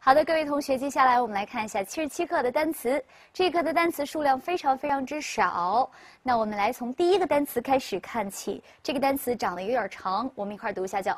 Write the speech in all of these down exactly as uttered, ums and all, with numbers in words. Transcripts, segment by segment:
好的，各位同学，接下来我们来看一下七十七课的单词。这一课的单词数量非常非常之少。那我们来从第一个单词开始看起。这个单词长得有点长，我们一块儿读一下，叫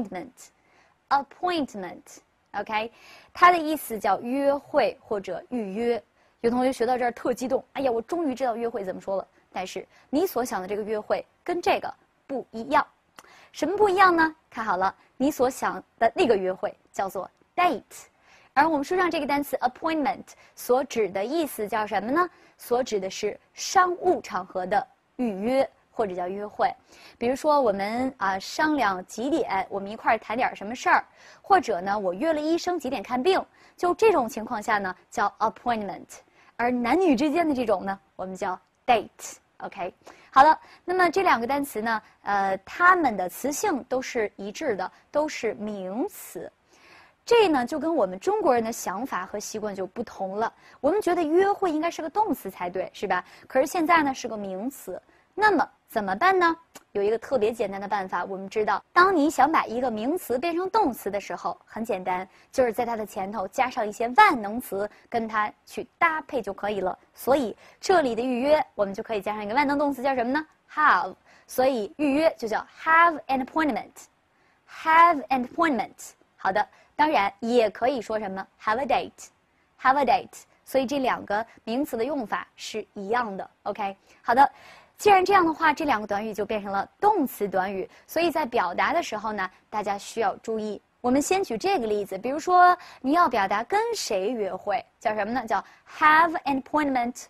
appointment。appointment，OK， 它的意思叫约会或者预约。有同学学到这儿特激动，哎呀，我终于知道约会怎么说了。但是你所想的这个约会跟这个不一样。什么不一样呢？看好了，你所想的那个约会叫做 date。而我们书上这个单词 appointment 所指的意思叫什么呢？所指的是商务场合的预约或者叫约会。比如说我们啊、呃、商量几点，我们一块儿谈点什么事儿，或者呢我约了医生几点看病，就这种情况下呢叫 appointment。而男女之间的这种呢，我们叫 date。OK， 好了，那么这两个单词呢，呃，它们的词性都是一致的，都是名词。这呢就跟我们中国人的想法和习惯就不同了。我们觉得约会应该是个动词才对，是吧？可是现在呢是个名词。那么怎么办呢？有一个特别简单的办法。我们知道，当你想把一个名词变成动词的时候，很简单，就是在它的前头加上一些万能词，跟它去搭配就可以了。所以这里的预约，我们就可以加上一个万能动词，叫什么呢？ have。所以预约就叫 have an appointment。have an appointment。好的。当然也可以说什么 have a date，have a date， 所以这两个名词的用法是一样的。OK， 好的，既然这样的话，这两个短语就变成了动词短语，所以在表达的时候呢，大家需要注意。我们先举这个例子，比如说你要表达跟谁约会，叫什么呢？叫 have an appointment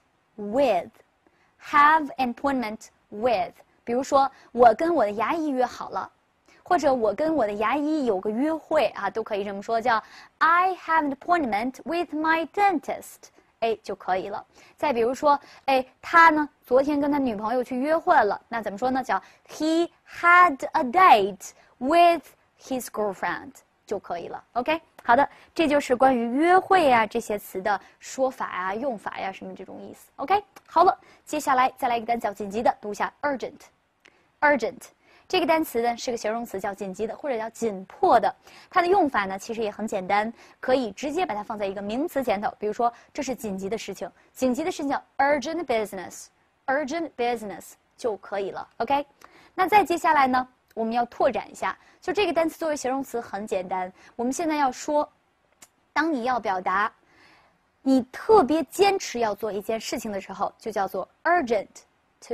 with，have an appointment with。比如说我跟我的牙医约好了。或者我跟我的牙医有个约会啊，都可以这么说，叫 I have an appointment with my dentist， 哎就可以了。再比如说，哎，他呢昨天跟他女朋友去约会了，那怎么说呢？叫 He had a date with his girlfriend 就可以了。OK， 好的，这就是关于约会啊这些词的说法呀、用法呀什么这种意思。OK， 好了，接下来再来一个单词叫紧急的，读一下 urgent，urgent。这个单词呢是个形容词，叫紧急的或者叫紧迫的。它的用法呢其实也很简单，可以直接把它放在一个名词前头。比如说这是紧急的事情，紧急的事情叫 urgent business，urgent business 就可以了。OK， 那再接下来呢，我们要拓展一下，就这个单词作为形容词很简单。我们现在要说，当你要表达你特别坚持要做一件事情的时候，就叫做 urgent to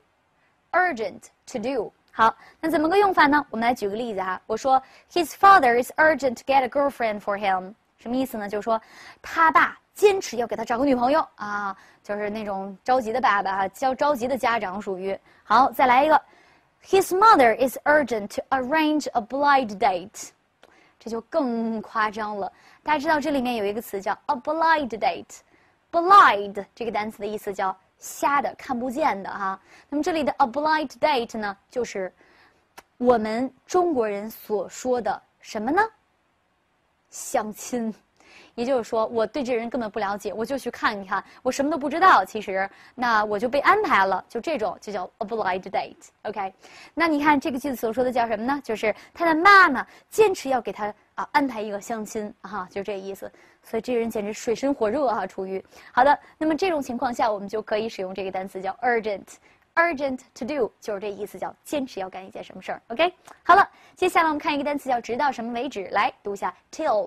do，urgent to do。好，那怎么个用法呢？我们来举个例子哈。我说 His father is urgent to get a girlfriend for him， 什么意思呢？就是说他爸坚持要给他找个女朋友啊，就是那种着急的爸爸哈，叫着急的家长属于。好，再来一个 His mother is urgent to arrange a blind date， 这就更夸张了。大家知道这里面有一个词叫 a blind date，blind 这个单词的意思叫瞎的，看不见的哈。那么这里的 a blind date 呢，就是我们中国人所说的什么呢？相亲。也就是说，我对这人根本不了解，我就去看一看，我什么都不知道。其实，那我就被安排了，就这种就叫 a blind date。OK， 那你看这个句子所说的叫什么呢？就是他的妈妈坚持要给他啊安排一个相亲啊，就这意思。所以这人简直水深火热啊，处于好的。那么这种情况下，我们就可以使用这个单词叫 urgent。urgent to do 就是这意思，叫坚持要干一件什么事儿。OK， 好了，接下来我们看一个单词叫直到什么为止，来读一下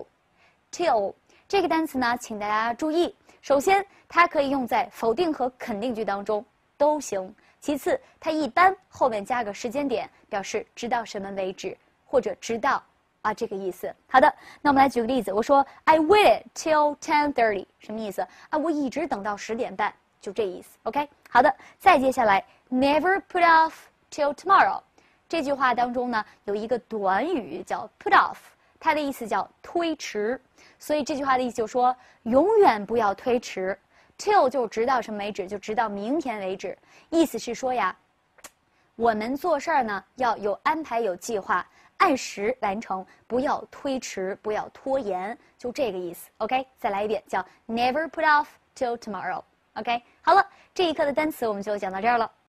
till。till 这个单词呢，请大家注意，首先它可以用在否定和肯定句当中都行。其次，它一般后面加个时间点，表示直到什么为止，或者直到啊这个意思。好的，那我们来举个例子，我说 I waited till ten thirty， 什么意思啊？我一直等到十点半，就这意思。OK， 好的，再接下来 never put off till tomorrow， 这句话当中呢有一个短语叫 put off， 它的意思叫推迟。所以这句话的意思就是说，永远不要推迟 ，till 就直到什么为止，就直到明天为止。意思是说呀，我们做事儿呢要有安排、有计划，按时完成，不要推迟，不要拖延，就这个意思。OK， 再来一遍，叫 never put off till tomorrow。OK， 好了，这一课的单词我们就讲到这儿了。